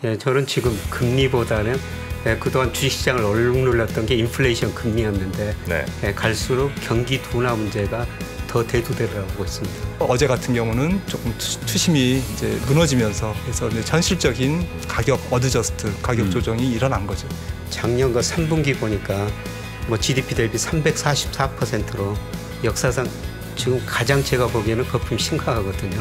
예, 저는 지금 금리보다는 그동안 주식시장을 얼룩눌렀던 게 인플레이션 금리였는데 네. 갈수록 경기 둔화 문제가 더 대두되더라고 보고 있습니다. 어제 같은 경우는 조금 투심이 이제 무너지면서 그래서 이제 현실적인 가격 어드저스트 가격 조정이 일어난 거죠. 작년 그 3분기 보니까 뭐 GDP 대비 344%로 역사상 지금 가장 제가 보기에는 거품이 심각하거든요.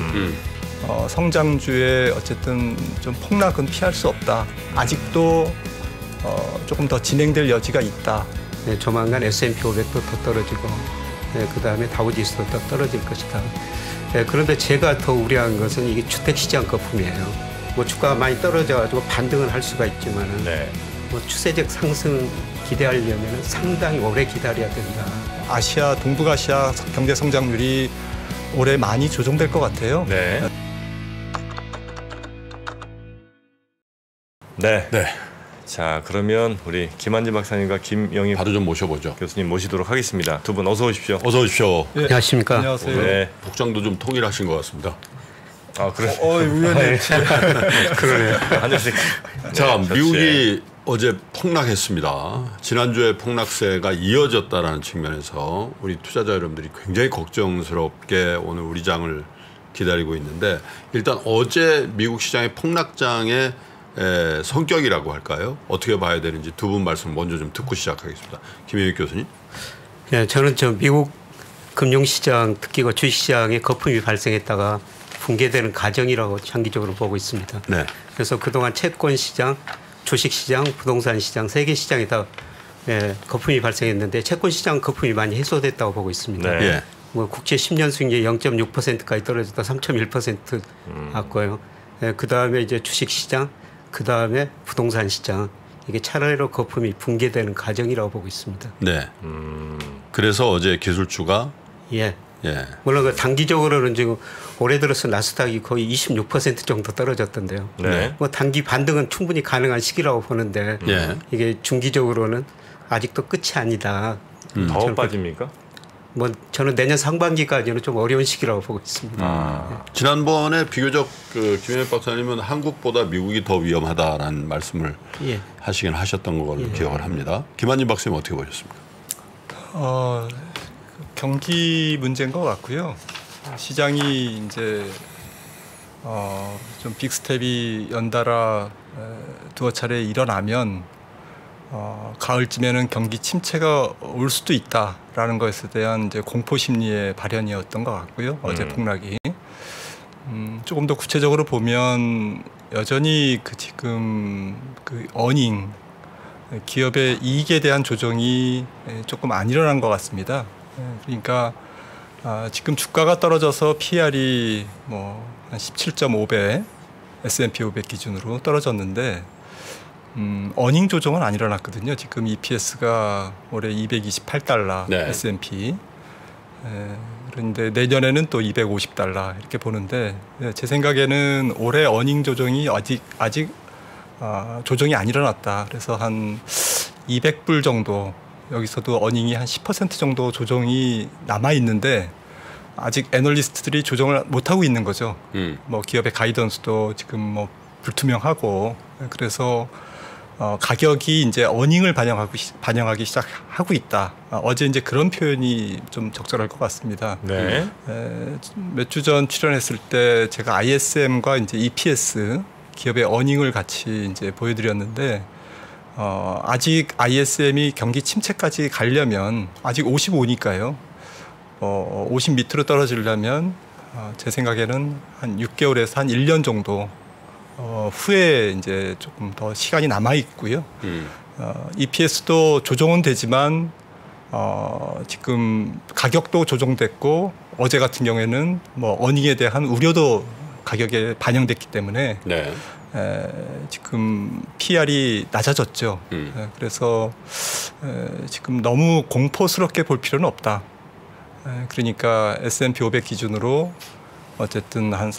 성장주의 어쨌든 좀 폭락은 피할 수 없다. 아직도 조금 더 진행될 여지가 있다. 네, 조만간 S&P 500도 더 떨어지고 그다음에 다우지수도 더 떨어질 것이다. 그런데 제가 더 우려한 것은 이게 주택시장 거품이에요. 뭐 주가가 많이 떨어져가지고 반등을 할 수가 있지만은 네. 뭐 추세적 상승 기대하려면 상당히 오래 기다려야 된다. 아시아, 동북아시아 경제 성장률이 올해 많이 조정될 것 같아요. 네. 네. 네. 자, 그러면 우리 김한진 박사님과 김영희 바로 좀 모셔보죠. 교수님 모시도록 하겠습니다. 두 분 어서 오십시오. 어서 오십시오. 예, 안녕하십니까? 안녕하세요. 네. 복장도 좀 통일하신 것 같습니다. 아, 그래. 의원님. 그러네요. 하늘색. 자, 미국이 어제 폭락했습니다. 지난주에 폭락세가 이어졌다는 측면에서 우리 투자자 여러분들이 굉장히 걱정스럽게 오늘 우리 장을 기다리고 있는데 일단 어제 미국 시장의 폭락장의 성격이라고 할까요? 어떻게 봐야 되는지 두 분 말씀 먼저 좀 듣고 시작하겠습니다. 김영희 교수님. 네, 저는 미국 금융시장 특히 주식시장에 거품이 발생했다가 붕괴되는 과정이라고 장기적으로 보고 있습니다. 네. 그래서 그동안 채권시장, 주식시장, 부동산시장 세 개 시장에 다 거품이 발생했는데 채권시장 거품이 많이 해소됐다고 보고 있습니다. 네. 예. 뭐 국채 10년 수익률이 0.6%까지 떨어졌다 3.1% 났고요. 그다음에 이제 주식시장, 그다음에 부동산시장 이게 차례로 거품이 붕괴되는 과정이라고 보고 있습니다. 네. 그래서 어제 기술주가 예. 예. 물론 그 단기적으로는 지금 올해 들어서 나스닥이 거의 26% 정도 떨어졌던데요. 네. 뭐 단기 반등은 충분히 가능한 시기라고 보는데 예. 이게 중기적으로는 아직도 끝이 아니다. 더 빠집니까? 뭐 저는 내년 상반기까지는 좀 어려운 시기라고 보고 있습니다. 지난번에 비교적 김영희 박사님은 한국보다 미국이 더 위험하다라는 말씀을 예. 하시긴 하셨던 걸로 기억을 합니다. 김한진 박사님 어떻게 보셨습니까? 경기 문제인 것 같고요. 시장이 이제 좀 빅스텝이 연달아 두어 차례 일어나면 가을쯤에는 경기 침체가 올 수도 있다라는 것에 대한 이제 공포 심리의 발현이었던 것 같고요. 어제 폭락이 조금 더 구체적으로 보면 여전히 지금 어닝 기업의 이익에 대한 조정이 조금 안 일어난 것 같습니다. 그러니까 지금 주가가 떨어져서 PR이 뭐 한 17.5배 S&P 500 기준으로 떨어졌는데 어닝 조정은 안 일어났거든요. 지금 EPS가 올해 228달러 네. S&P 그런데 내년에는 또 250달러 이렇게 보는데 제 생각에는 올해 어닝 조정이 아직 조정이 안 일어났다. 그래서 한 200불 정도 여기서도 어닝이 한 10% 정도 조정이 남아 있는데 아직 애널리스트들이 조정을 못 하고 있는 거죠. 뭐 기업의 가이던스도 지금 뭐 불투명하고 그래서 가격이 이제 어닝을 반영하기 시작하고 있다. 어제 이제 그런 표현이 좀 적절할 것 같습니다. 네. 몇 주 전 출연했을 때 제가 ISM과 이제 EPS 기업의 어닝을 같이 이제 보여드렸는데 아직 ISM이 경기 침체까지 가려면 아직 55니까요. 50 밑으로 떨어지려면 제 생각에는 한 6개월에서 한 1년 정도 후에 이제 조금 더 시간이 남아 있고요. EPS도 조정은 되지만 지금 가격도 조정됐고 어제 같은 경우에는 뭐 어닝에 대한 우려도 가격에 반영됐기 때문에 네. 지금 PR이 낮아졌죠. 그래서 지금 너무 공포스럽게 볼 필요는 없다. 그러니까 S&P 500 기준으로 어쨌든 한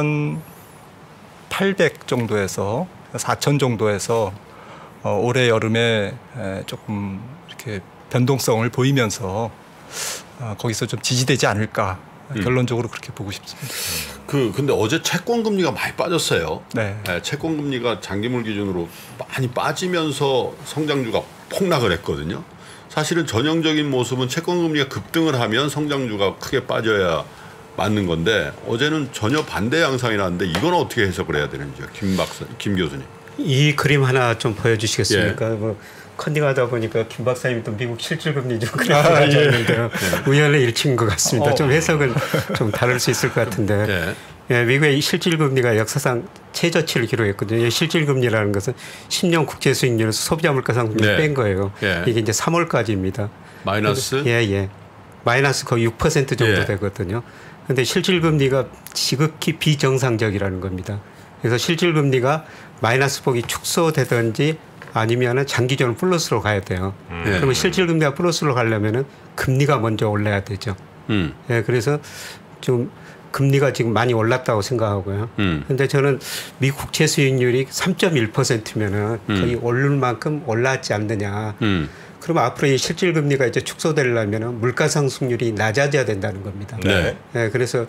3,800 정도에서 4,000 정도에서 올해 여름에 조금 이렇게 변동성을 보이면서 거기서 좀 지지되지 않을까 결론적으로 그렇게 보고 싶습니다. 근데 어제 채권 금리가 많이 빠졌어요. 네. 채권 금리가 장기물 기준으로 많이 빠지면서 성장주가 폭락을 했거든요. 사실은 전형적인 모습은 채권 금리가 급등을 하면 성장주가 크게 빠져야 맞는 건데 어제는 전혀 반대 양상이 나는데 이건 어떻게 해석을 해야 되는지요, 김 교수님. 이 그림 하나 좀 보여주시겠습니까? 예. 뭐 컨닝하다 보니까 김 박사님도 미국 실질금리 좀 그림 가져왔는데요. 우연의 일치인 것 같습니다. 좀 해석은 좀 다를 수 있을 것 같은데. 예, 미국의 실질금리가 역사상 최저치를 기록했거든요. 실질금리라는 것은 10년 국채수익률에서 소비자 물가상승률을 뺀 거예요. 이게 이제 3월까지입니다. 마이너스? 예. 마이너스 거의 6% 정도 되거든요. 그런데 실질금리가 지극히 비정상적이라는 겁니다. 그래서 실질금리가 마이너스 폭이 축소되든지 아니면은 장기적으로 플러스로 가야 돼요. 그러면 실질금리가 플러스로 가려면은 금리가 먼저 올라야 되죠. 예, 그래서 좀 금리가 지금 많이 올랐다고 생각하고요. 그런데 저는 미국 국채 수익률이 3.1%면은 거의 오를 만큼 올랐지 않느냐. 그러면 앞으로 이 실질 금리가 이제 축소되려면은 물가 상승률이 낮아져야 된다는 겁니다. 네. 네, 그래서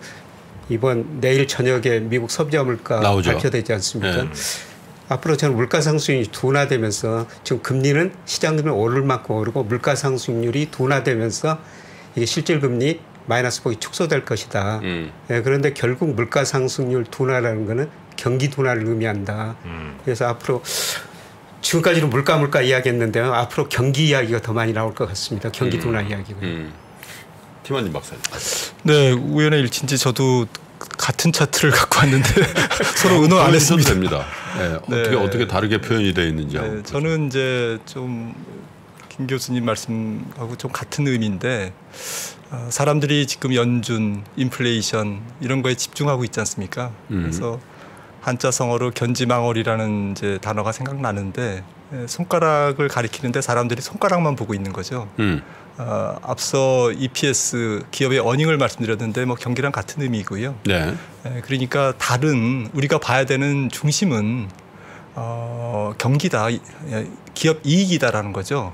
내일 저녁에 미국 소비자 물가 나오죠. 발표되지 않습니까? 네. 앞으로 저는 물가 상승률이 둔화되면서 지금 금리는 시장 금리 오를 만큼 오르고 물가 상승률이 둔화되면서 이게 실질 금리 마이너스 폭이 축소될 것이다. 네, 그런데 결국 물가 상승률 둔화라는 거는 경기 둔화를 의미한다. 그래서 앞으로 지금까지는 물가 이야기했는데요. 앞으로 경기 이야기가 더 많이 나올 것 같습니다. 경기 둔화 이야기고요. 김한진 박사님. 네, 우연의 일치인지 저도 같은 차트를 갖고 왔는데 서로 의논 안 했습니다. 됩니다. 네, 어떻게 다르게 표현이 되어 있는지. 네, 저는 이제 좀 김 교수님 말씀하고 좀 같은 의미인데 사람들이 지금 연준, 인플레이션 이런 거에 집중하고 있지 않습니까? 그래서 한자성어로 견지망월이라는 이제 단어가 생각나는데 손가락을 가리키는데 사람들이 손가락만 보고 있는 거죠. 앞서 EPS 기업의 어닝을 말씀드렸는데 뭐 경기랑 같은 의미고요. 네. 그러니까 다른 우리가 봐야 되는 중심은 경기다, 기업 이익이다라는 거죠.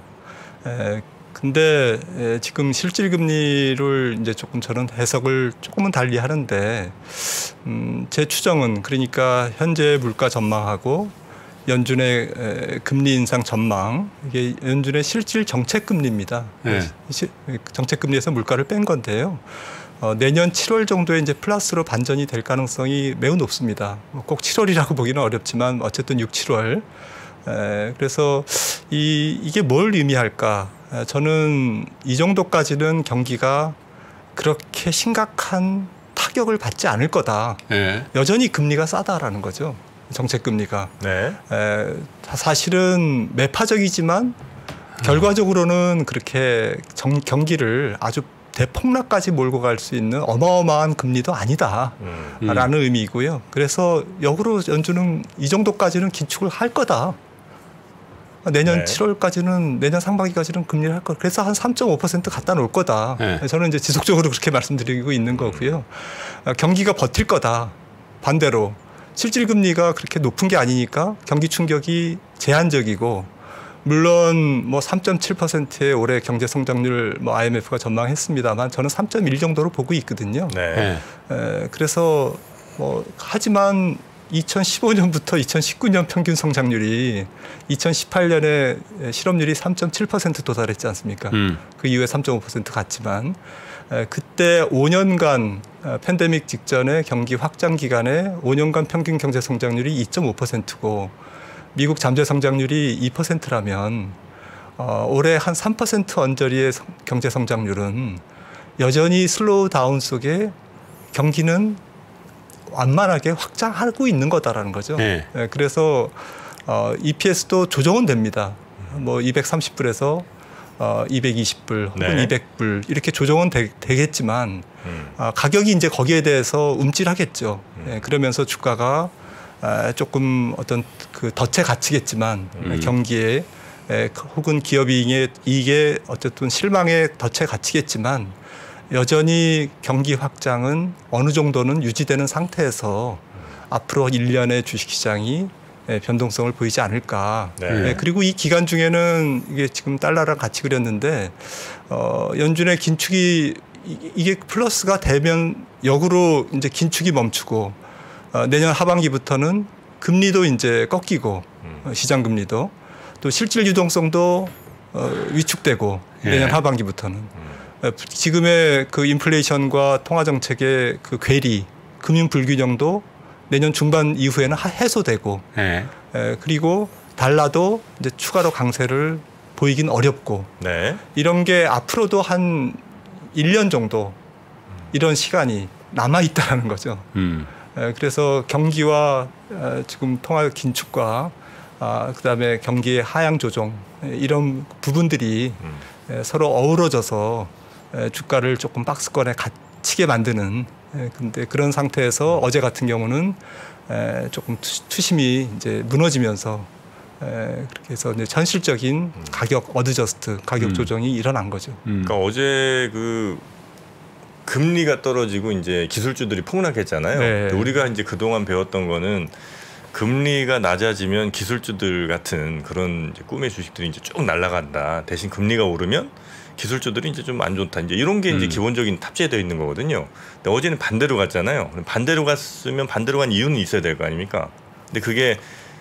근데 지금 실질 금리를 이제 조금 저는 해석을 조금은 달리 하는데 제 추정은 그러니까 현재 물가 전망하고 연준의 금리 인상 전망 이게 연준의 실질 정책 금리입니다. 네. 정책 금리에서 물가를 뺀 건데요. 내년 7월 정도에 이제 플러스로 반전이 될 가능성이 매우 높습니다. 꼭 7월이라고 보기는 어렵지만 어쨌든 6, 7월. 그래서 이게 뭘 의미할까? 저는 이 정도까지는 경기가 그렇게 심각한 타격을 받지 않을 거다. 네. 여전히 금리가 싸다라는 거죠. 정책 금리가. 네. 사실은 매파적이지만 결과적으로는 그렇게 경기를 아주 대폭락까지 몰고 갈 수 있는 어마어마한 금리도 아니다라는 의미이고요. 그래서 역으로 연준은 이 정도까지는 긴축을 할 거다. 내년 7월까지는 내년 상반기까지는 금리를 할 거. 그래서 한 3.5% 갖다 놓을 거다. 네. 저는 이제 지속적으로 그렇게 말씀드리고 있는 거고요. 경기가 버틸 거다. 반대로 실질 금리가 그렇게 높은 게 아니니까 경기 충격이 제한적이고 물론 뭐 3.7%의 올해 경제 성장률 뭐 IMF가 전망했습니다만 저는 3.1 정도로 보고 있거든요. 네. 그래서 뭐 하지만 2015년부터 2019년 평균 성장률이 2018년에 실업률이 3.7% 도달했지 않습니까? 그 이후에 3.5% 갔지만 그때 5년간 팬데믹 직전에 경기 확장 기간에 5년간 평균 경제 성장률이 2.5%고 미국 잠재 성장률이 2%라면 올해 한 3% 언저리의 경제 성장률은 여전히 슬로우 다운 속에 경기는 완만하게 확장하고 있는 거다라는 거죠. 네. 그래서 EPS도 조정은 됩니다. 뭐 230불에서 220불 혹은 네. 200불 이렇게 조정은 되겠지만 가격이 이제 거기에 대해서 움찔하겠죠. 그러면서 주가가 조금 어떤 그 덫에 갇히겠지만 경기에 혹은 기업 이익에 어쨌든 실망에 덫에 갇히겠지만 여전히 경기 확장은 어느 정도는 유지되는 상태에서 앞으로 1년의 주식시장이 변동성을 보이지 않을까. 네. 그리고 이 기간 중에는 이게 지금 달러랑 같이 그렸는데 연준의 긴축이 이게 플러스가 되면 역으로 이제 긴축이 멈추고 내년 하반기부터는 금리도 이제 꺾이고 시장 금리도 또 실질 유동성도 위축되고 내년 하반기부터는 지금의 그 인플레이션과 통화 정책의 그 괴리, 금융 불균형도 내년 중반 이후에는 해소되고 그리고 달러도 이제 추가로 강세를 보이긴 어렵고 네. 이런 게 앞으로도 한 1년 정도 이런 시간이 남아 있다라는 거죠. 그래서 경기와 지금 통화 긴축과 그다음에 경기의 하향 조정 이런 부분들이 서로 어우러져서 주가를 조금 박스권에 갇히게 만드는 근데 그런 상태에서 어제 같은 경우는 조금 투심이 이제 무너지면서 그렇게 해서 이제 현실적인 가격 어드저스트 가격 조정이 일어난 거죠. 그러니까 어제 그 금리가 떨어지고 이제 기술주들이 폭락했잖아요. 네. 우리가 이제 그동안 배웠던 거는 금리가 낮아지면 기술주들 같은 그런 이제 꿈의 주식들이 이제 쭉 날아간다. 대신 금리가 오르면 기술주들이 이제 좀 안 좋다. 이제 이런 게 이제 기본적인 탑재되어 있는 거거든요. 근데 어제는 반대로 갔잖아요. 반대로 갔으면 반대로 간 이유는 있어야 될 거 아닙니까? 근데 그게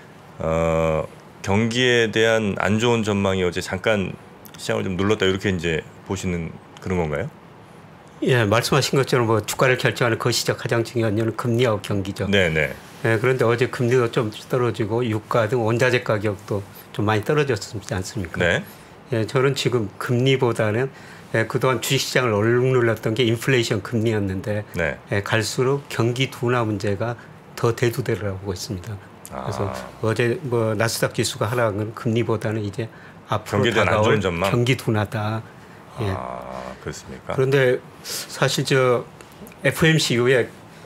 경기에 대한 안 좋은 전망이 어제 잠깐 시장을 좀 눌렀다 이렇게 이제 보시는 그런 건가요? 예, 말씀하신 것처럼 뭐 주가를 결정하는 거시적 가장 중요한 이유는 금리하고 경기죠. 네네. 예, 그런데 어제 금리도 좀 떨어지고 유가 등 원자재 가격도 좀 많이 떨어졌지 않습니까? 네. 예, 저는 지금 금리보다는 그동안 주식시장을 얼룩눌렀던 게 인플레이션 금리였는데 네. 갈수록 경기 둔화 문제가 더 대두되라고 보고 있습니다. 그래서 어제 뭐 나스닥 지수가 하락한 건 금리보다는 이제 앞으로 경기에 대한 안 다가올 좋은 전망? 경기 둔화다. 예. 그렇습니까? 그런데 사실 저 FOMC 이후에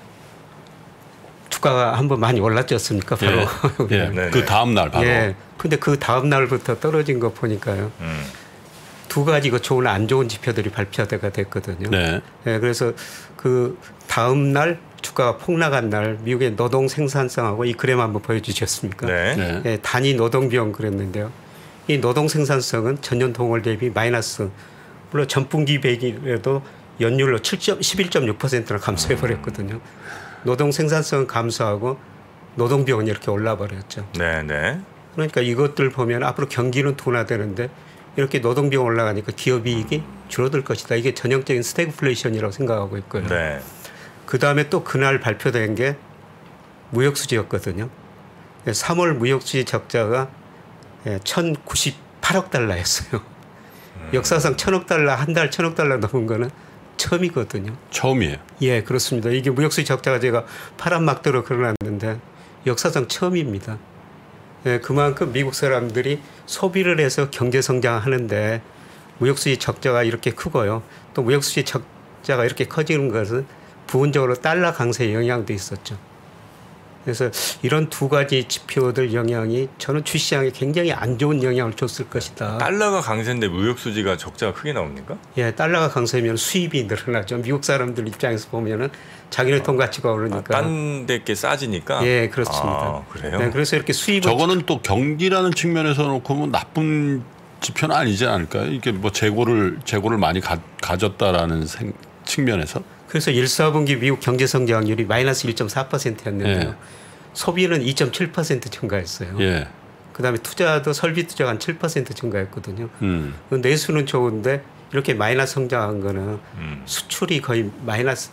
주가가 한번 많이 올랐지 않습니까? 바로. 예. 네. 그 다음 날 바로. 예. 근데 그 다음 날부터 떨어진 거 보니까요. 두 가지 그 좋은 안 좋은 지표들이 발표가 됐거든요. 네. 예, 그래서 그 다음 날 주가가 폭락한 날 미국의 노동 생산성하고 이 그램 한번 보여주셨습니까? 네. 네. 예, 단위 노동 비용 그랬는데요. 이 노동 생산성은 전년 동월 대비 마이너스 물론 전분기 대비에도 연율로 11.6%나 감소해 버렸거든요. 노동 생산성은 감소하고 노동 비용은 이렇게 올라 버렸죠. 네, 네. 그러니까 이것들 보면 앞으로 경기는 둔화되는데 이렇게 노동 비용 올라가니까 기업 이익이 줄어들 것이다. 이게 전형적인 스태그플레이션이라고 생각하고 있고요. 네. 그다음에 또 그날 발표된 게 무역수지였거든요. 3월 무역수지 적자가 1,098억 달러였어요. 역사상 1,000억 달러 한 달 1,000억 달러 넘은 거는 처음이거든요. 처음이에요. 예, 그렇습니다. 이게 무역수지 적자가 제가 파란막대로 그려놨는데 역사상 처음입니다. 예, 그만큼 미국 사람들이 소비를 해서 경제 성장하는데 무역수지 적자가 이렇게 크고요. 또 무역수지 적자가 이렇게 커지는 것은 부분적으로 달러 강세의 영향도 있었죠. 그래서 이런 두 가지 지표들 영향이 저는 주시장에 굉장히 안 좋은 영향을 줬을 것이다. 달러가 강세인데 무역 수지가 적자가 크게 나옵니까? 예, 달러가 강세면 수입이 늘어나죠. 미국 사람들 입장에서 보면은 자기네 돈 가치가 오르니까. 딴 데께 싸지니까. 예, 그렇습니다. 그래요? 네, 그래서 이렇게 수입을 저거는 또 경기라는 측면에서 놓고 보면 나쁜 지표는 아니지 않을까요? 이게 뭐 재고를 많이 가졌다라는 측면에서. 그래서 1, 4분기 미국 경제 성장률이 마이너스 1.4%였는데요. 예. 소비는 2.7% 증가했어요. 예. 그다음에 투자도 설비 투자가 한 7% 증가했거든요. 그 내수는 좋은데 이렇게 마이너스 성장한 거는 수출이 거의 마이너스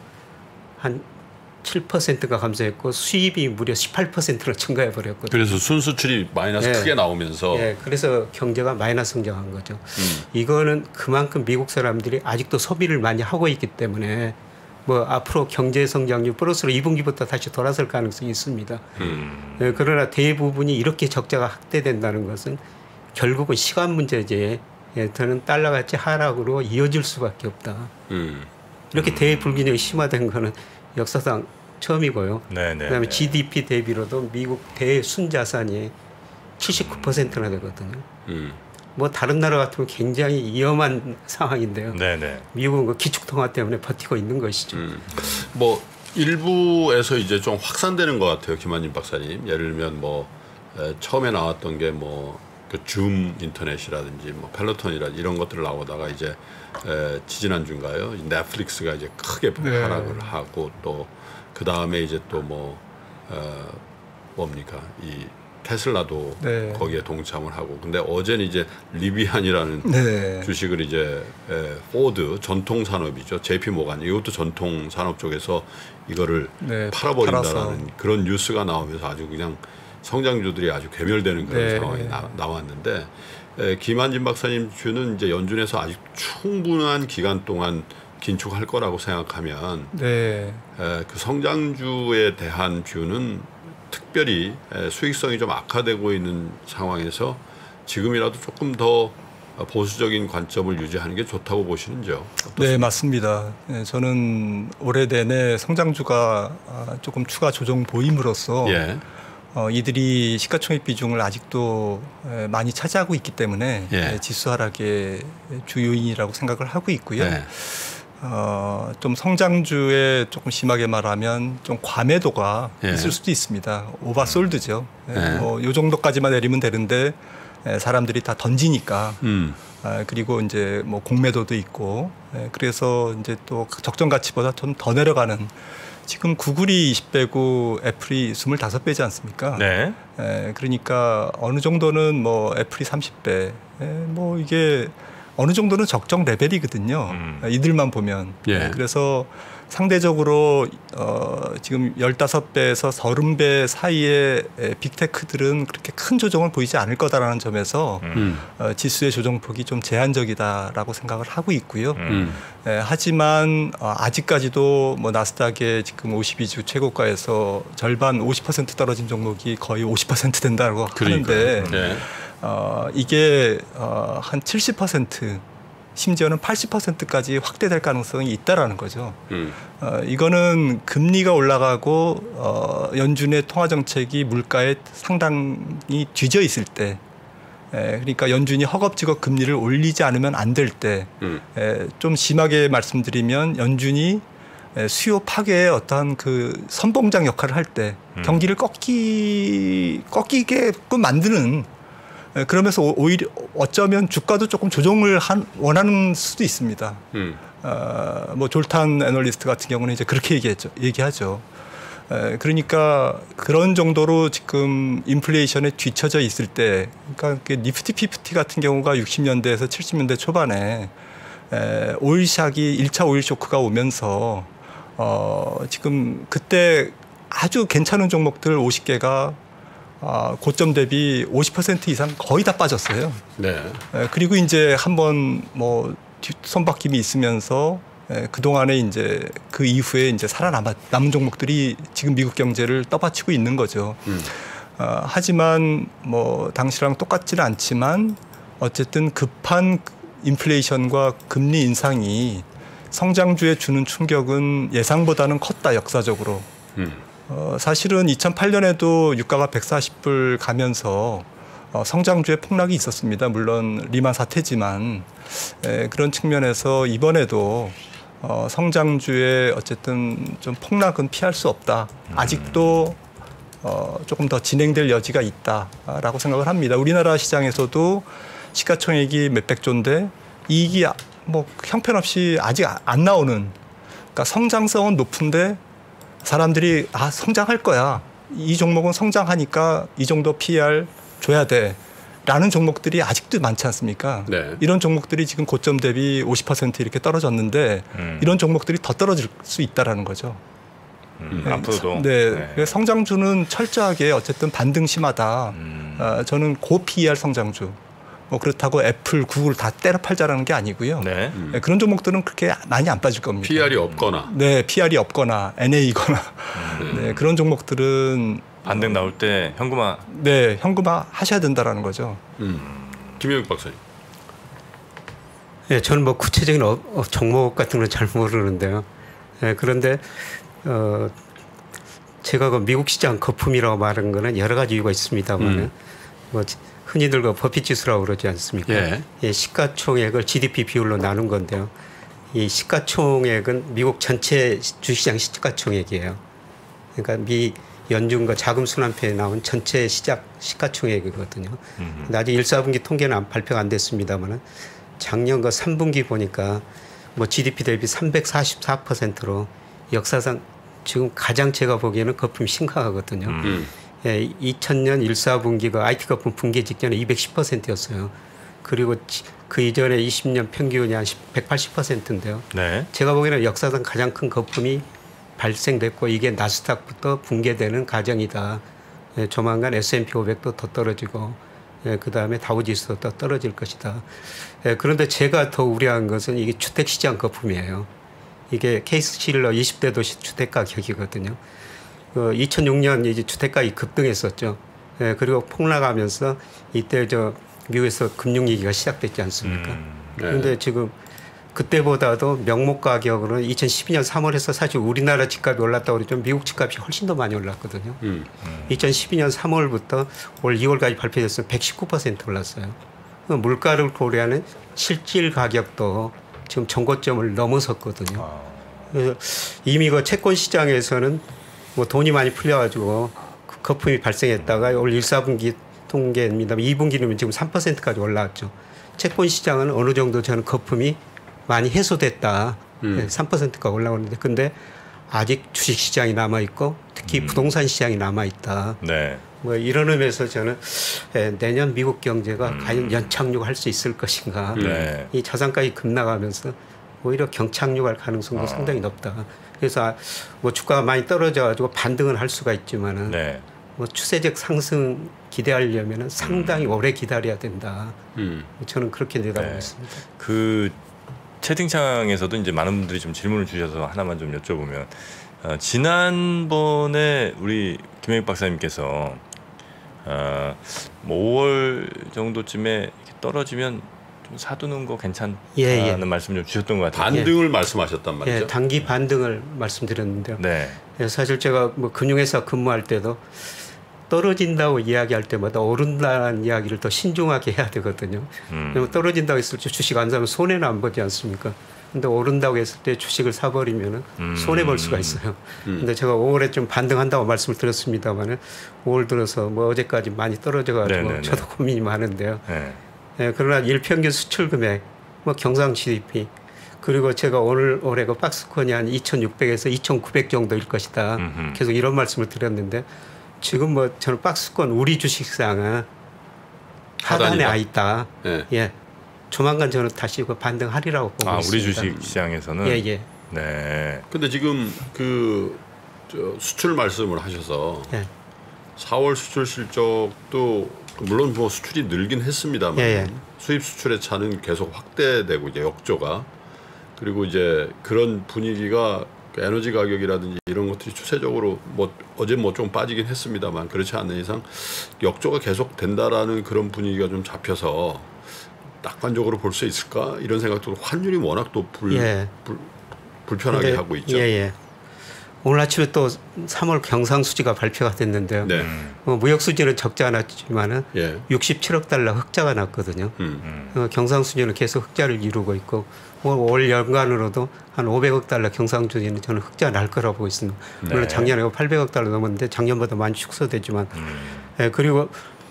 한 7%가 감소했고 수입이 무려 18%로 증가해 버렸거든요. 그래서 순수출이 마이너스 예. 크게 나오면서 예, 그래서 경제가 마이너스 성장한 거죠. 이거는 그만큼 미국 사람들이 아직도 소비를 많이 하고 있기 때문에 뭐 앞으로 경제 성장률 플러스로 2분기부터 다시 돌아설 가능성이 있습니다. 예, 그러나 대부분이 이렇게 적자가 확대된다는 것은 결국은 시간 문제지. 예, 저는 달러같이 하락으로 이어질 수밖에 없다. 이렇게 대불균형이 심화된 거는 역사상 처음이고요. 네네. 그다음에 GDP 대비로도 미국 대순자산이 79%나 되거든요. 뭐 다른 나라 같으면 굉장히 위험한 상황인데요. 네네. 미국은 그 기축통화 때문에 버티고 있는 것이죠. 뭐 일부에서 이제 좀 확산되는 것 같아요, 김한진 박사님. 예를 들면 뭐 처음에 나왔던 게 뭐 그 줌 인터넷이라든지 뭐 펠로톤이라든지 이런 것들을 나오다가 이제 지지난주인가요? 넷플릭스가 이제 크게 네. 하락을 하고 또 그 다음에 이제 또 뭡니까 이 테슬라도 네. 거기에 동참을 하고 근데 어제는 이제 리비안이라는 네. 주식을 이제 포드 전통 산업이죠. JP 모간 이것도 전통 산업 쪽에서 이거를 네, 팔아버린다라는 팔아서. 그런 뉴스가 나오면서 아주 그냥 성장주들이 아주 괴멸되는 그런 네. 상황이 나왔는데 김한진 박사님 주는 이제 연준에서 아직 충분한 기간 동안 긴축할 거라고 생각하면 네. 그 성장주에 대한 뷰는 특별히 수익성이 좀 악화되고 있는 상황에서 지금이라도 조금 더 보수적인 관점을 유지하는 게 좋다고 보시는지요? 네, 맞습니다. 네, 저는 올해 내내 성장주가 조금 추가 조정 보임으로써 예. 이들이 시가총액 비중을 아직도 많이 차지하고 있기 때문에 예. 지수 하락의 주 요인이라고 생각을 하고 있고요. 예. 좀 성장주에 조금 심하게 말하면 좀 과매도가 예. 있을 수도 있습니다. 오버솔드죠. 예. 요 정도까지만 내리면 되는데 사람들이 다 던지니까. 그리고 이제 뭐 공매도도 있고. 그래서 이제 또 적정 가치보다 좀 더 내려가는. 지금 구글이 20배고 애플이 25배지 않습니까? 네. 그러니까 어느 정도는 뭐 애플이 30배. 뭐 이게 어느 정도는 적정 레벨이거든요. 이들만 보면. 예. 그래서 상대적으로 지금 15배에서 30배 사이의 빅테크들은 그렇게 큰 조정을 보이지 않을 거다라는 점에서 지수의 조정폭이 좀 제한적이다라고 생각을 하고 있고요. 하지만 아직까지도 뭐 나스닥의 지금 52주 최고가에서 절반 50% 떨어진 종목이 거의 50% 된다고 하는데 네. 이게 한 70% 심지어는 80%까지 확대될 가능성이 있다라는 거죠. 이거는 금리가 올라가고 연준의 통화 정책이 물가에 상당히 뒤져 있을 때, 그러니까 연준이 허겁지겁 금리를 올리지 않으면 안 될 때, 좀 심하게 말씀드리면 연준이 수요 파괴의 어떤 그 선봉장 역할을 할 때 경기를 꺾이게끔 만드는. 그러면서 오히려 어쩌면 주가도 조금 조정을 원하는 수도 있습니다. 뭐 졸탄 애널리스트 같은 경우는 이제 그렇게 얘기하죠. 그러니까 그런 정도로 지금 인플레이션에 뒤처져 있을 때, 그러니까 니프티 피프티 같은 경우가 60년대에서 70년대 초반에 오일샥이 1차 오일 쇼크가 오면서 지금 그때 아주 괜찮은 종목들 50개가 고점 대비 50% 이상 거의 다 빠졌어요. 네. 그리고 이제 한번 뭐 손바뀜이 있으면서 그 동안에 이제 그 이후에 이제 남은 종목들이 지금 미국 경제를 떠받치고 있는 거죠. 하지만 뭐 당시랑 똑같지는 않지만 어쨌든 급한 인플레이션과 금리 인상이 성장주에 주는 충격은 예상보다는 컸다 역사적으로. 사실은 2008년에도 유가가 140불 가면서 성장주의 폭락이 있었습니다. 물론 리만 사태지만 그런 측면에서 이번에도 성장주의 어쨌든 좀 폭락은 피할 수 없다. 아직도 조금 더 진행될 여지가 있다라고 생각을 합니다. 우리나라 시장에서도 시가총액이 몇백조인데 이익이 뭐 형편없이 아직 안 나오는, 그러니까 성장성은 높은데 사람들이 성장할 거야. 이 종목은 성장하니까 이 정도 PER 줘야 돼. 라는 종목들이 아직도 많지 않습니까? 네. 이런 종목들이 지금 고점 대비 50% 이렇게 떨어졌는데 이런 종목들이 더 떨어질 수 있다라는 거죠. 앞으로도. 네. 성장주는 철저하게 어쨌든 반등 심하다. 저는 고 PER 성장주. 뭐 그렇다고 애플, 구글 다 때려 팔자라는 게 아니고요. 네. 그런 종목들은 그렇게 많이 안 빠질 겁니다. PR이 없거나. 네, PR이 없거나 NA이거나 네, 그런 종목들은 반등 나올 때 현금화. 네, 현금화 하셔야 된다라는 거죠. 김영익 박사님. 예, 저는 뭐 구체적인 종목 같은 건 잘 모르는데요. 예, 그런데 제가 그 미국 시장 거품이라고 말한 거는 여러 가지 이유가 있습니다만, 뭐 흔히들 그 버핏 지수라고 그러지 않습니까? 예. 예, 시가총액을 GDP 비율로 나눈 건데요. 이 시가총액은 미국 전체 주시장 시가총액이에요. 그러니까 연준과 자금순환표에 나온 전체 시가총액이거든요. 근데 아직 1, 4분기 통계는 발표가 안 됐습니다만 작년과 3분기 보니까 뭐 GDP 대비 344%로 역사상 지금 가장 제가 보기에는 거품이 심각하거든요. 예, 2000년 1, 4분기가 IT 거품 붕괴 직전에 210%였어요. 그리고 그 이전에 20년 평균이 한 180%인데요. 네. 제가 보기에는 역사상 가장 큰 거품이 발생됐고 이게 나스닥부터 붕괴되는 과정이다. 예, 조만간 S&P 500도 더 떨어지고 예, 그다음에 다우지수도 더 떨어질 것이다. 예, 그런데 제가 더 우려한 것은 이게 주택시장 거품이에요. 이게 케이스 실러 20대 도시 주택 가격이거든요. 2006년 이제 주택가격이 급등했었죠. 예, 그리고 폭락하면서 이때 미국에서 금융위기가 시작됐지 않습니까? 그런데 지금 그때보다도 명목 가격으로는 2012년 3월에서 사실 우리나라 집값이 올랐다고 그러죠. 미국 집값이 훨씬 더 많이 올랐거든요. 2012년 3월부터 올 2월까지 발표됐으면 119% 올랐어요. 물가를 고려하는 실질 가격도 지금 전고점을 넘어섰거든요. 그래서 이미 그 채권 시장에서는 뭐 돈이 많이 풀려가지고 그 거품이 발생했다가 올 1, 4분기 통계입니다. 2분기는 지금 3%까지 올라왔죠. 채권 시장은 어느 정도 저는 거품이 많이 해소됐다. 3%가 올라오는데 근데 아직 주식 시장이 남아 있고 특히 부동산 시장이 남아 있다. 네. 뭐 이런 의미에서 저는 내년 미국 경제가 과연 연착륙할 수 있을 것인가. 네. 이 자산가격이 급락하면서 오히려 경착륙할 가능성도 상당히 높다. 그래서 뭐 주가가 많이 떨어져가지고 반등은 할 수가 있지만은 네. 뭐 추세적 상승 기대하려면은 상당히 오래 기다려야 된다. 저는 그렇게 내다보고 네. 있습니다. 그 채팅창에서도 이제 많은 분들이 좀 질문을 주셔서 하나만 좀 여쭤보면 지난번에 우리 김영익 박사님께서 뭐 5월 정도쯤에 이렇게 떨어지면 좀 사두는 거 괜찮다는 말씀 좀 주셨던 것 같아요. 반등을 말씀하셨단 말이죠. 예, 단기 반등을 말씀드렸는데요. 네. 예, 사실 제가 뭐 금융회사 근무할 때도 떨어진다고 이야기할 때마다 오른다는 이야기를 더 신중하게 해야 되거든요. 왜냐면 떨어진다고 했을 때 주식 안 사면 손해는 안 보지 않습니까? 근데 오른다고 했을 때 주식을 사버리면 손해 볼 수가 있어요. 근데 제가 5월에 좀 반등한다고 말씀을 드렸습니다만은 5월 들어서 뭐 어제까지 많이 떨어져가지고 네네네. 저도 고민이 많은데요. 네. 예, 그러나 일평균 수출 금액, 뭐 경상 GDP 그리고 제가 올해 그 박스권이 한 2,600에서 2,900 정도일 것이다. 계속 이런 말씀을 드렸는데 지금 뭐 저는 박스권 우리 주식시장은 하단에 와 있다. 네. 예, 조만간 저는 다시 그 반등하리라고 보고 있습니다. 우리 주식 시장에서는 예. 네. 근데 지금 저 수출 말씀을 하셔서 예. 4월 수출 실적도 물론 뭐 수출이 늘긴 했습니다만 예. 수입 수출의 차는 계속 확대되고 이제 역조가 그리고 이제 그런 분위기가 에너지 가격이라든지 이런 것들이 추세적으로 뭐 어제 뭐 좀 빠지긴 했습니다만 그렇지 않는 이상 역조가 계속 된다라는 그런 분위기가 좀 잡혀서 낙관적으로 볼 수 있을까 이런 생각도 환율이 워낙 또 불편하게 하고 있죠. 예. 오늘 아침에 또 3월 경상수지가 발표가 됐는데요. 네. 무역수지는 적지 않았지만은 예. 67억 달러 흑자가 났거든요. 경상수지는 계속 흑자를 이루고 있고 올 연간으로도 한 500억 달러 경상수지는 저는 흑자 날 거라고 보고 있습니다. 물론 네. 작년에 800억 달러 넘었는데 작년보다 많이 축소됐지만 예, 그리고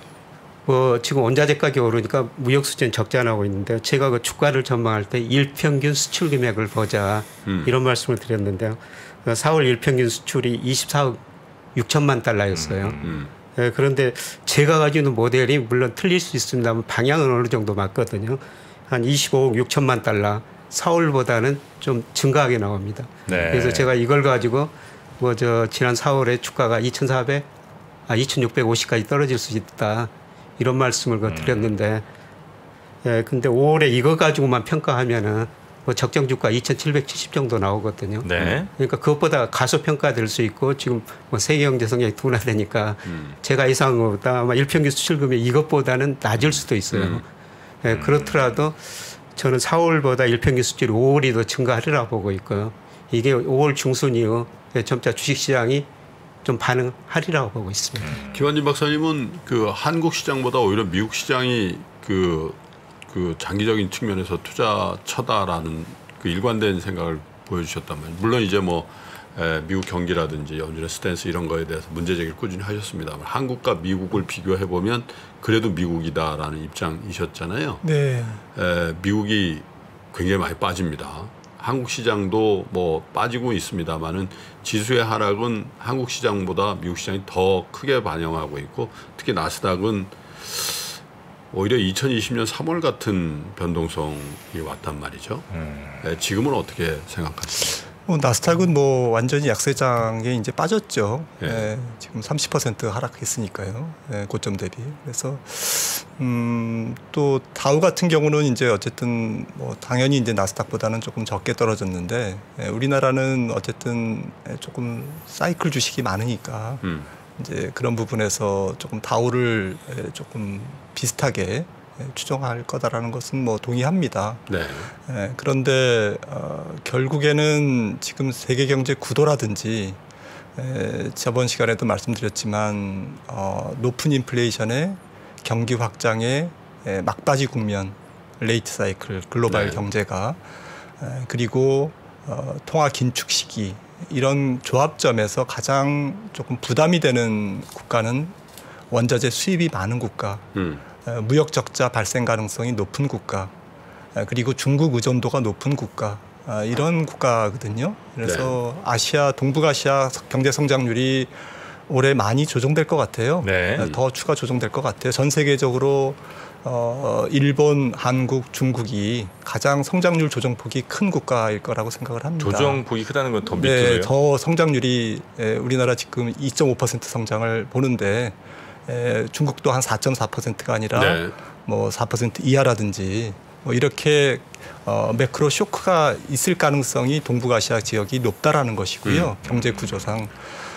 뭐 지금 원자재 가격이 오르니까 무역 수지는 적지 않아 하고 있는데 제가 그 주가를 전망할 때 일평균 수출 금액을 보자 이런 말씀을 드렸는데요. 4월 일평균 수출이 24억 6천만 달러였어요. 예, 그런데 제가 가지고 있는 모델이 물론 틀릴 수 있습니다만 방향은 어느 정도 맞거든요. 한 25억 6천만 달러 4월보다는 좀 증가하게 나옵니다. 네. 그래서 제가 이걸 가지고 지난 4월에 주가가 2,650까지 떨어질 수 있다. 이런 말씀을 드렸는데, 예, 근데 5월에 이거 가지고만 평가하면은 뭐 적정 주가 2,770 정도 나오거든요. 네. 그러니까 그것보다 가소평가될 수 있고 지금 뭐 세계 경제 성장이 둔화되니까 제가 예상한 것보다 아마 일평균 수출금이 이것보다는 낮을 수도 있어요. 예, 그렇더라도 저는 4월보다 일평균 수출이 5월이 더 증가하리라고 보고 있고요. 이게 5월 중순 이후 점차 주식시장이 좀 반응하리라고 보고 있습니다. 김한진 박사님은 그 한국 시장보다 오히려 미국 시장이 그 장기적인 측면에서 투자처다라는 그 일관된 생각을 보여주셨다면 물론 이제 뭐 미국 경기라든지 연준의 스탠스 이런 거에 대해서 문제 제기를 꾸준히 하셨습니다만 한국과 미국을 비교해 보면 그래도 미국이다라는 입장이셨잖아요. 네. 미국이 굉장히 많이 빠집니다. 한국 시장도 뭐 빠지고 있습니다만은 지수의 하락은 한국 시장보다 미국 시장이 더 크게 반영하고 있고 특히 나스닥은 오히려 2020년 3월 같은 변동성이 왔단 말이죠. 지금은 어떻게 생각하십니까? 나스닥은 뭐 완전히 약세장에 이제 빠졌죠. 예. 지금 30% 하락했으니까요. 고점 대비. 그래서 또 다우 같은 경우는 이제 어쨌든 뭐 당연히 이제 나스닥보다는 조금 적게 떨어졌는데 우리나라는 어쨌든 조금 사이클 주식이 많으니까 이제 그런 부분에서 조금 다우를 조금 비슷하게 추정할 거다라는 것은 뭐 동의합니다. 네. 그런데 결국에는 지금 세계 경제 구도라든지 저번 시간에도 말씀드렸지만 높은 인플레이션에 경기 확장의 막바지 국면, 레이트 사이클, 글로벌 네. 경제가 그리고 통화 긴축 시기 이런 조합점에서 가장 조금 부담이 되는 국가는 원자재 수입이 많은 국가. 무역 적자 발생 가능성이 높은 국가, 그리고 중국 의존도가 높은 국가, 이런 국가거든요. 그래서 네. 아시아, 동북아시아 경제 성장률이 올해 많이 조정될 것 같아요. 네. 더 추가 조정될 것 같아요. 전 세계적으로 일본, 한국, 중국이 가장 성장률 조정폭이 큰 국가일 거라고 생각을 합니다. 조정폭이 크다는 건 더 네, 밑으로요? 더 성장률이 우리나라 지금 2.5% 성장을 보는데 중국도 한 4.4%가 아니라 네. 뭐 4% 이하라든지 뭐 이렇게 매크로 쇼크가 있을 가능성이 동북아시아 지역이 높다라는 것이고요. 경제 구조상.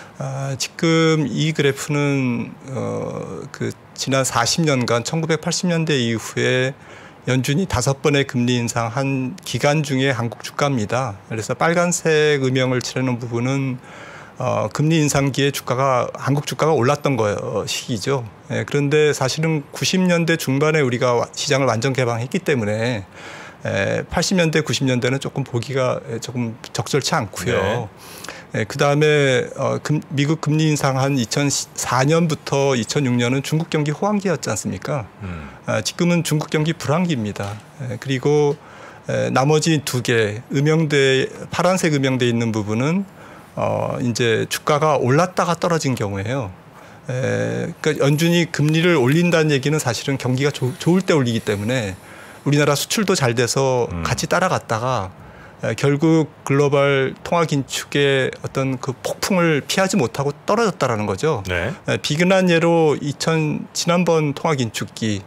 지금 이 그래프는 그 지난 40년간 1980년대 이후에 연준이 5번의 금리 인상한 기간 중에 한국 주가입니다. 그래서 빨간색 음영을 칠하는 부분은 금리 인상기에 한국 주가가 올랐던 시기죠. 그런데 사실은 90년대 중반에 우리가 시장을 완전 개방했기 때문에 80년대, 90년대는 조금 보기가 조금 적절치 않고요. 그 다음에 미국 금리 인상한 2004년부터 2006년은 중국 경기 호황기였지 않습니까? 지금은 중국 경기 불황기입니다. 그리고 나머지 2개 파란색 음영돼 있는 부분은 이제 주가가 올랐다가 떨어진 경우예요. 그러니까 연준이 금리를 올린다는 얘기는 사실은 경기가 좋을 때 올리기 때문에 우리나라 수출도 잘 돼서 같이 따라갔다가 결국 글로벌 통화 긴축의 어떤 그 폭풍을 피하지 못하고 떨어졌다라는 거죠. 네. 비근한 예로 지난번 통화 긴축기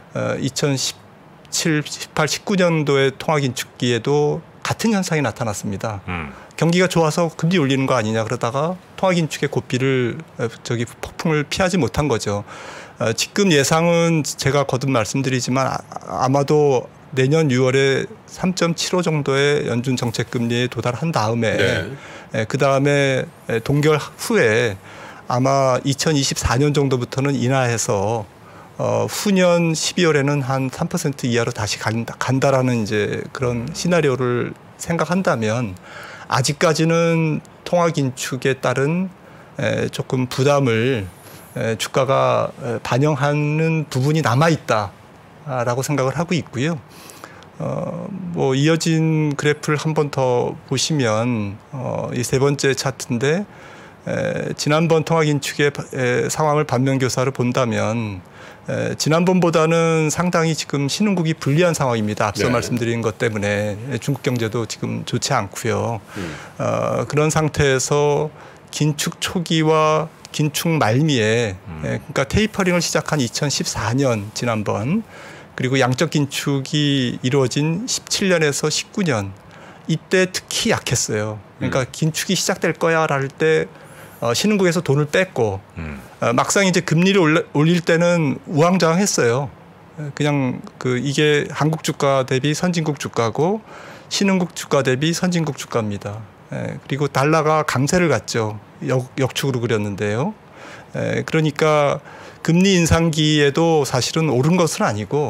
2017, 18, 19년도의 통화 긴축기에도 같은 현상이 나타났습니다. 경기가 좋아서 금리 올리는 거 아니냐 그러다가 통화 긴축의 고삐를 폭풍을 피하지 못한 거죠. 지금 예상은 제가 거듭 말씀드리지만 아마도 내년 6월에 3.75 정도의 연준 정책 금리에 도달한 다음에 그 다음에 동결 후에 아마 2024년 정도부터는 인하해서 후년 12월에는 한 3% 이하로 다시 간다라는 이제 그런 시나리오를 생각한다면 아직까지는 통화 긴축에 따른 조금 부담을 주가가 반영하는 부분이 남아 있다라고 생각을 하고 있고요. 뭐 이어진 그래프를 한 번 더 보시면 이 세 번째 차트인데 지난번 통화 긴축의 상황을 반면교사로 본다면 지난번보다는 상당히 지금 신흥국이 불리한 상황입니다. 앞서 말씀드린 것 때문에 중국 경제도 지금 좋지 않고요. 그런 상태에서 긴축 초기와 긴축 말미에 그러니까 테이퍼링을 시작한 2014년 지난번 그리고 양적 긴축이 이루어진 17년에서 19년 이때 특히 약했어요. 그러니까 긴축이 시작될 거야 할 때 신흥국에서 돈을 뺐고 막상 이제 금리를 올릴 때는 우왕좌왕했어요. 그냥 이게 한국 주가 대비 선진국 주가고 신흥국 주가 대비 선진국 주가입니다. 그리고 달러가 강세를 갔죠. 역축으로 그렸는데요. 그러니까 금리 인상기에도 사실은 오른 것은 아니고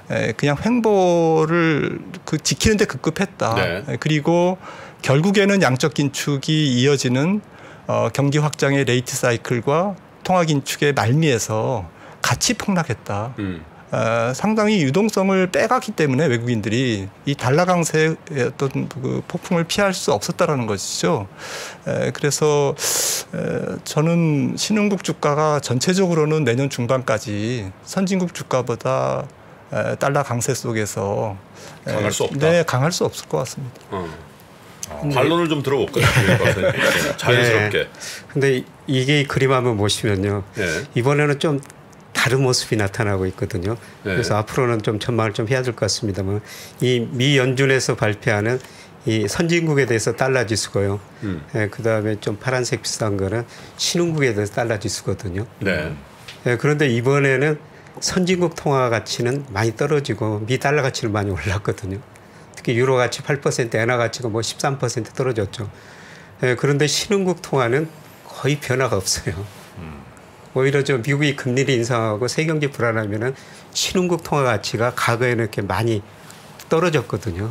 그냥 횡보를 지키는데 급급했다. 네. 그리고 결국에는 양적 긴축이 이어지는 경기 확장의 레이트 사이클과 통화 긴축의 말미에서 같이 폭락했다. 상당히 유동성을 빼갔기 때문에 외국인들이 이 달러 강세의 어떤 그 폭풍을 피할 수 없었다라는 것이죠. 그래서 저는 신흥국 주가가 전체적으로는 내년 중반까지 선진국 주가보다 달러 강세 속에서 강할 수 없다. 네, 강할 수 없을 것 같습니다. 반론을 좀 들어볼까요? 자연스럽게. 근데 이게 그림 한번 보시면요. 네. 이번에는 좀 다른 모습이 나타나고 있거든요. 네. 그래서 앞으로는 좀 전망을 좀 해야 될 것 같습니다만 이 미 연준에서 발표하는 이 선진국에 대해서 달러 지수고요. 그다음에 좀 파란색 비슷한 거는 신흥국에 대해서 달러 지수거든요. 네. 그런데 이번에는 선진국 통화 가치는 많이 떨어지고 미 달러 가치는 많이 올랐거든요. 특히 유로 가치 8%, 엔화 가치가 뭐 13% 떨어졌죠. 그런데 신흥국 통화는 거의 변화가 없어요. 오히려 저 미국이 금리를 인상하고 세경제 불안하면은 신흥국 통화 가치가 과거에는 이렇게 많이 떨어졌거든요.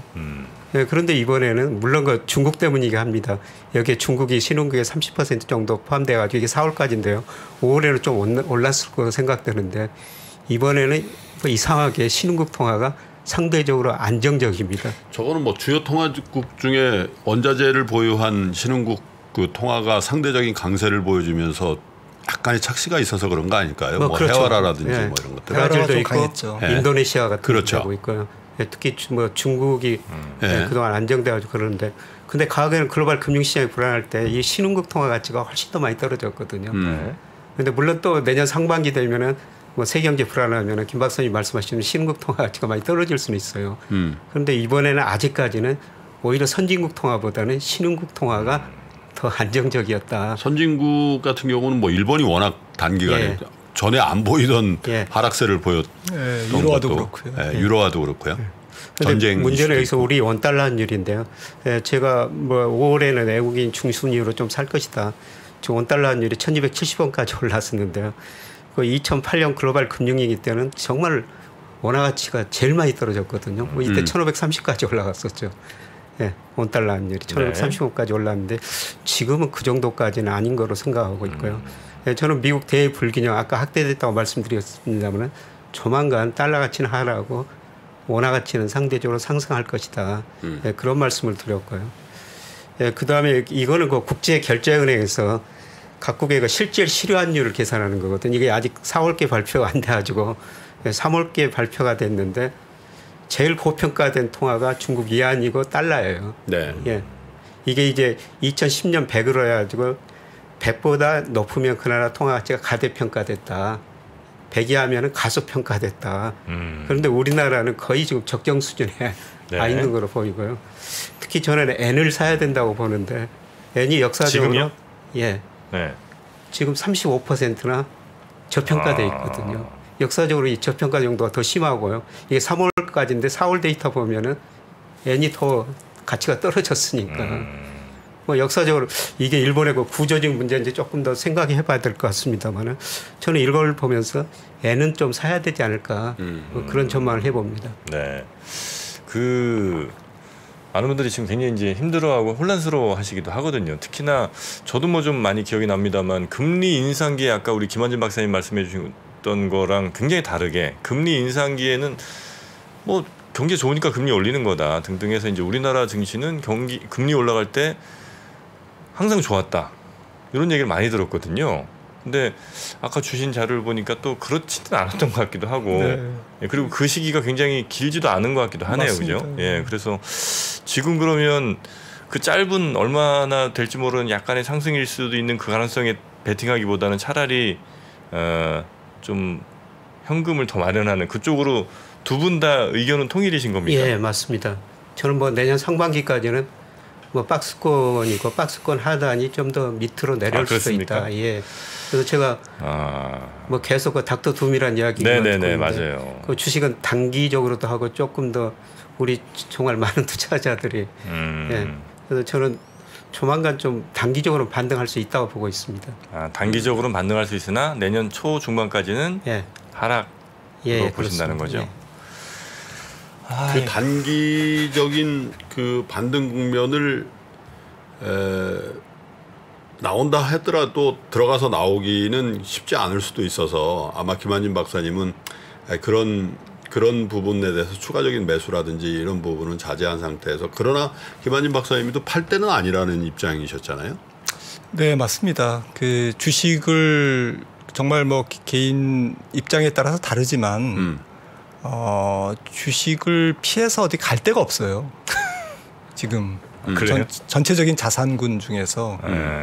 그런데 이번에는 물론 그 중국 때문이긴 합니다. 여기에 중국이 신흥국의 30% 정도 포함돼가지고 이게 4월까지인데요. 5월에는 좀 올랐을 거로 생각되는데 이번에는 뭐 이상하게 신흥국 통화가 상대적으로 안정적입니다. 저거는 뭐 주요 통화국 중에 원자재를 보유한 신흥국 그 통화가 상대적인 강세를 보여주면서 약간의 착시가 있어서 그런 거 아닐까요? 뭐 그렇죠. 헤와라라든지 네. 뭐 이런 것들. 브라질도 좀 있고 강했죠. 인도네시아 같은 그렇죠. 데고 있고요. 특히 뭐 중국이 네. 그동안 안정돼가지고 그러는데 근데 과거에는 글로벌 금융시장이 불안할 때 이 신흥국 통화 가치가 훨씬 더 많이 떨어졌거든요. 그런데 물론 또 내년 상반기 되면은 뭐 세경제 불안하면은 김 박사님 말씀하신 신흥국 통화 가치가 많이 떨어질 수는 있어요. 그런데 이번에는 아직까지는 오히려 선진국 통화보다는 신흥국 통화가 더 안정적이었다. 선진국 같은 경우는 뭐 일본이 워낙 단기간에 예. 전에 안 보이던 예. 하락세를 보였던 유로화도 것도. 그렇고요. 예, 유로화도 그렇고요. 전쟁 문제는 이슈도 여기서 있고. 우리 원달러 환율인데요. 제가 뭐 5월에는 외국인 중순이유로 좀 살 것이다. 지금 원달러 환율이 1270원까지 올랐었는데요. 그 2008년 글로벌 금융위기 때는 정말 원화 가치가 제일 많이 떨어졌거든요. 뭐 이때 1530까지 올라갔었죠. 예, 원달러 환율이 1530원까지 올랐는데 지금은 그 정도까지는 아닌 거로 생각하고 있고요. 예, 저는 미국 대불균형 아까 확대됐다고 말씀드렸습니다만 조만간 달러 가치는 하락하고 원화 가치는 상대적으로 상승할 것이다. 예, 그런 말씀을 드렸고요. 예, 그다음에 이거는 그 국제결제은행에서 각국의 그 실질 실효환율을 계산하는 거거든요. 이게 아직 4월께 발표가 안 돼가지고 3월께 발표가 됐는데 제일 고평가된 통화가 중국 위안이고 달러예요. 네. 예. 이게 이제 2010년 100으로 해가지고 100보다 높으면 그 나라 통화 가치가 가대평가됐다. 100이 하면은 가소평가됐다. 그런데 우리나라는 거의 지금 적정 수준에 네. 와 있는 거로 보이고요. 특히 저는 N을 사야 된다고 보는데 N이 역사적으로 지금요? 예. 네. 지금 35%나 저평가돼 있거든요. 역사적으로 이 저평가 정도가 더 심하고요. 이게 3월까지인데 4월 데이터 보면은 N이 더 가치가 떨어졌으니까. 뭐 역사적으로 이게 일본의 그 구조적 문제인지 조금 더 생각해 봐야 될 것 같습니다만은 저는 이걸 보면서 N은 좀 사야 되지 않을까 뭐 그런 전망을 해봅니다. 네. 그 많은 분들이 지금 굉장히 이제 힘들어하고 혼란스러워하시기도 하거든요. 특히나 저도 뭐 좀 많이 기억이 납니다만 금리 인상기에 아까 우리 김원진 박사님 말씀해 주셨던 거랑 굉장히 다르게 금리 인상기에는 뭐 경제 좋으니까 금리 올리는 거다 등등 해서 이제 우리나라 증시는 금리 올라갈 때 항상 좋았다 이런 얘기를 많이 들었거든요. 근데 아까 주신 자료를 보니까 또 그렇지는 않았던 것 같기도 하고 네. 예, 그리고 그 시기가 굉장히 길지도 않은 것 같기도 하네요. 맞습니다. 그죠? 예, 그래서 지금 그러면 그 짧은 얼마나 될지 모르는 약간의 상승일 수도 있는 그 가능성에 베팅하기보다는 차라리 좀 현금을 더 마련하는 그쪽으로 두 분 다 의견은 통일이신 겁니까? 예, 맞습니다. 저는 뭐 내년 상반기까지는 뭐 박스권이고 박스권 하단이 좀 더 밑으로 내려올 수도 있다. 예. 그래서 제가 뭐 계속 그 닥터 둠이라는 이야기가 네네네 맞아요. 그 주식은 단기적으로도 하고 조금 더 우리 정말 많은 투자자들이 예. 그래서 저는 조만간 좀 단기적으로 반등할 수 있다고 보고 있습니다. 단기적으로는 반등할 수 있으나 내년 초 중반까지는 예. 하락으로 예, 보신다는 그렇습니다. 거죠. 예. 그 단기적인 그 반등 국면을 나온다 하더라도 들어가서 나오기는 쉽지 않을 수도 있어서 아마 김한진 박사님은 그런 부분에 대해서 추가적인 매수라든지 이런 부분은 자제한 상태에서, 그러나 김한진 박사님도 팔 때는 아니라는 입장이셨잖아요. 네, 맞습니다. 그 주식을 정말 뭐 개인 입장에 따라서 다르지만 주식을 피해서 어디 갈 데가 없어요. 지금 전체적인 자산군 중에서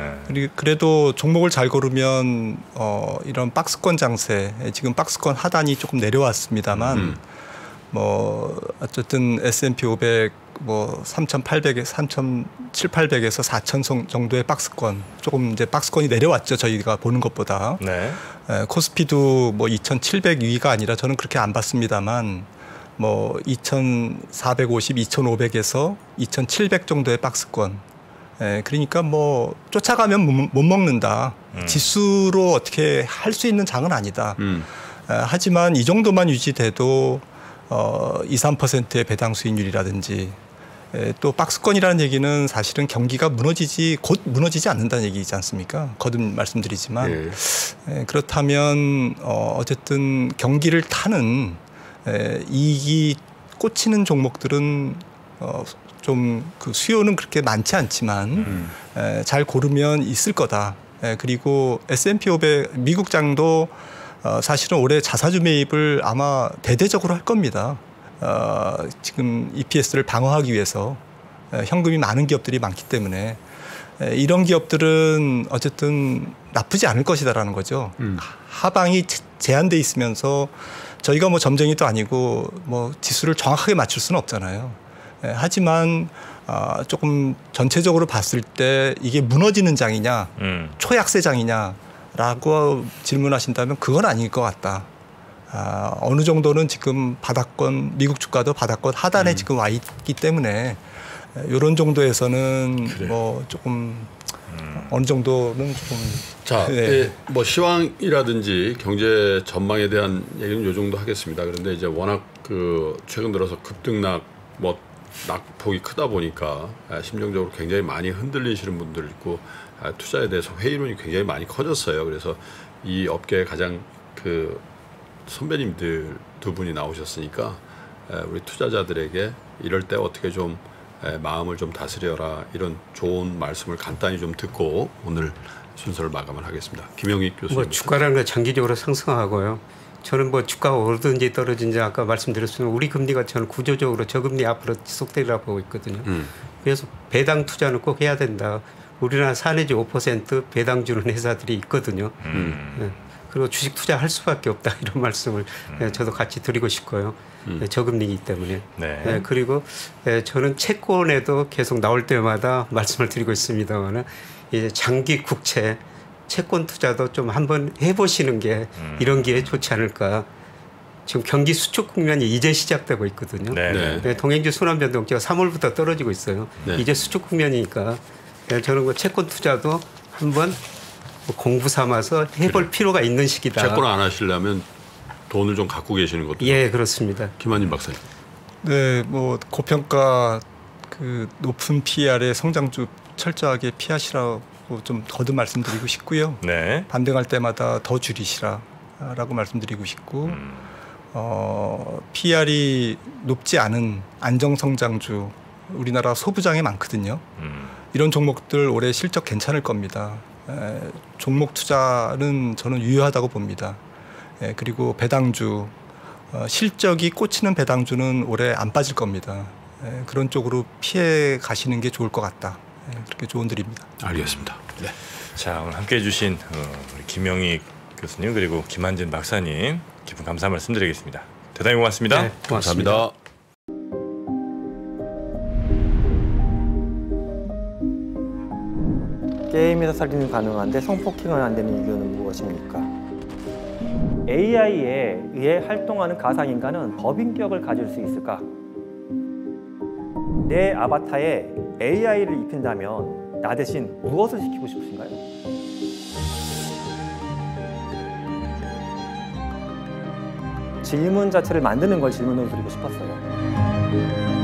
그래도 종목을 잘 고르면 이런 박스권 장세, 지금 박스권 하단이 조금 내려왔습니다만 뭐 어쨌든 S&P 500 뭐 3,800에 3,700에서 4,000 정도의 박스권, 조금 이제 박스권이 내려왔죠, 저희가 보는 것보다. 네. 코스피도 뭐 2,700 위가 아니라 저는 그렇게 안 봤습니다만 뭐 2,450, 2,500에서 2,700 정도의 박스권. 그러니까 뭐 쫓아가면 못 먹는다. 지수로 어떻게 할 수 있는 장은 아니다. 하지만 이 정도만 유지돼도 2, 3%의 배당 수익률이라든지, 또 박스권이라는 얘기는 사실은 경기가 곧 무너지지 않는다는 얘기이지 않습니까? 거듭 말씀드리지만 그렇다면 어쨌든 경기를 타는 이익이 꽂히는 종목들은 좀 그 수요는 그렇게 많지 않지만 잘 고르면 있을 거다. 그리고 S&P 500 미국장도 사실은 올해 자사주 매입을 아마 대대적으로 할 겁니다. 지금 EPS를 방어하기 위해서 현금이 많은 기업들이 많기 때문에 이런 기업들은 어쨌든 나쁘지 않을 것이다라는 거죠. 하방이 제한돼 있으면서 저희가 뭐 점쟁이도 아니고 뭐 지수를 정확하게 맞출 수는 없잖아요. 하지만 조금 전체적으로 봤을 때 이게 무너지는 장이냐, 초약세 장이냐라고 질문하신다면 그건 아닐 것 같다. 어느 정도는 지금 바닥권, 미국 주가도 바닥권 하단에 지금 와 있기 때문에 이런 정도에서는 그래. 뭐 조금 어느 정도는 조금 자, 뭐 시황이라든지 경제 전망에 대한 얘기는 요 정도 하겠습니다. 그런데 이제 워낙 그 최근 들어서 급등락 뭐 낙폭이 크다 보니까 심정적으로 굉장히 많이 흔들리시는 분들 있고 투자에 대해서 회의론이 굉장히 많이 커졌어요. 그래서 이 업계에 가장 그 선배님들 두 분이 나오셨으니까 우리 투자자들에게 이럴 때 어떻게 좀 마음을 좀 다스려라, 이런 좋은 말씀을 간단히 좀 듣고 오늘 순서를 마감을 하겠습니다. 김영익 교수님. 뭐 주가라는 건 장기적으로 상승하고요. 저는 뭐 주가가 오르든지 떨어진지 아까 말씀드렸지만 우리 금리가 저는 구조적으로 저금리 앞으로 지속되리라고 보고 있거든요. 그래서 배당 투자는 꼭 해야 된다. 우리나라 4 내지 5% 배당 주는 회사들이 있거든요. 그리고 주식 투자할 수밖에 없다, 이런 말씀을 저도 같이 드리고 싶고요. 저금리이기 때문에. 네. 그리고 저는 채권에도 계속 나올 때마다 말씀을 드리고 있습니다만 이제 장기 국채 채권 투자도 좀 한번 해보시는 게 이런 기회에 좋지 않을까. 지금 경기 수축 국면이 이제 시작되고 있거든요. 네. 동행주 순환 변동치가 3월부터 떨어지고 있어요. 네. 이제 수축 국면이니까 저는 그 채권 투자도 한번 공부 삼아서 해볼 필요가 있는 시기다. 채권 안 하시려면 돈을 좀 갖고 계시는 것도. 예, 그렇습니다. 김한진 박사님. 네, 뭐 고평가 그 높은 PER의 성장주 철저하게 피하시라고 좀 거듭 말씀드리고 싶고요. 네. 반등할 때마다 더 줄이시라라고 말씀드리고 싶고, PER이 높지 않은 안정 성장주, 우리나라 소부장에 많거든요. 이런 종목들 올해 실적 괜찮을 겁니다. 종목 투자는 저는 유효하다고 봅니다. 그리고 배당주, 실적이 꽂히는 배당주는 올해 안 빠질 겁니다. 그런 쪽으로 피해 가시는 게 좋을 것 같다. 그렇게 조언 드립니다. 알겠습니다. 네. 자, 오늘 함께해 주신 우리 김영익 교수님 그리고 김한진 박사님 깊은 감사 말씀드리겠습니다. 대단히 고맙습니다. 네, 고맙습니다. 감사합니다. 게임에서 살인이 가능한데 성폭행은 안 되는 이유는 무엇입니까? AI에 의해 활동하는 가상인간은 법인격을 가질 수 있을까? 내 아바타에 AI를 입힌다면 나 대신 무엇을 시키고 싶으신가요? 질문 자체를 만드는 걸 질문으로 드리고 싶었어요.